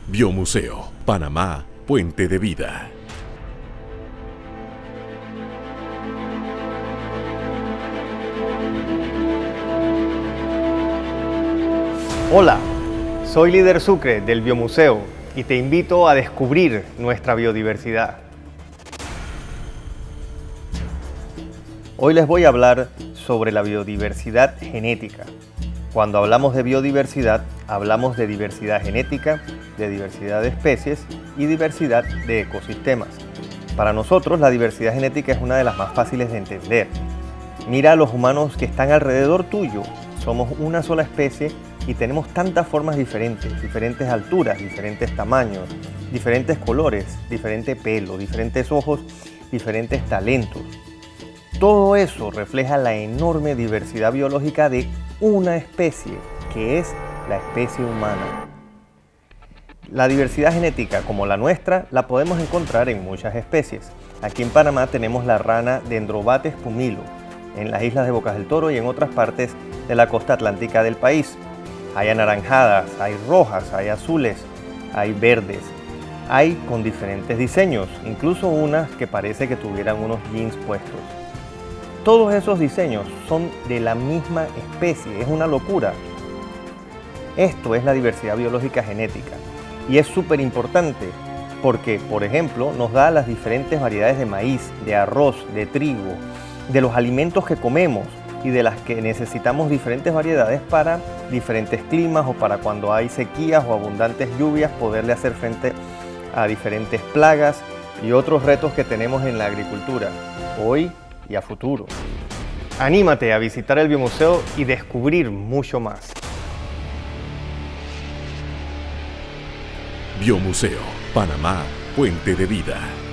Biomuseo, Panamá, Puente de Vida. Hola, soy Líder Sucre del Biomuseo y te invito a descubrir nuestra biodiversidad. Hoy les voy a hablar sobre la biodiversidad genética. Cuando hablamos de biodiversidad, hablamos de diversidad genética, de diversidad de especies y diversidad de ecosistemas. Para nosotros, la diversidad genética es una de las más fáciles de entender. Mira a los humanos que están alrededor tuyo. Somos una sola especie y tenemos tantas formas diferentes, diferentes alturas, diferentes tamaños, diferentes colores, diferente pelo, diferentes ojos, diferentes talentos. Todo eso refleja la enorme diversidad biológica de una especie, que es la especie humana. La diversidad genética, como la nuestra, la podemos encontrar en muchas especies. Aquí en Panamá tenemos la rana Dendrobates pumilo, en las islas de Bocas del Toro y en otras partes de la costa atlántica del país. Hay anaranjadas, hay rojas, hay azules, hay verdes, hay con diferentes diseños, incluso unas que parece que tuvieran unos jeans puestos. Todos esos diseños son de la misma especie, es una locura. Esto es la diversidad biológica genética y es súper importante porque, por ejemplo, nos da las diferentes variedades de maíz, de arroz, de trigo, de los alimentos que comemos y de las que necesitamos diferentes variedades para diferentes climas o para cuando hay sequías o abundantes lluvias poderle hacer frente a diferentes plagas y otros retos que tenemos en la agricultura, hoy y a futuro. Anímate a visitar el Biomuseo y descubrir mucho más. Biomuseo, Panamá, Puente de Vida.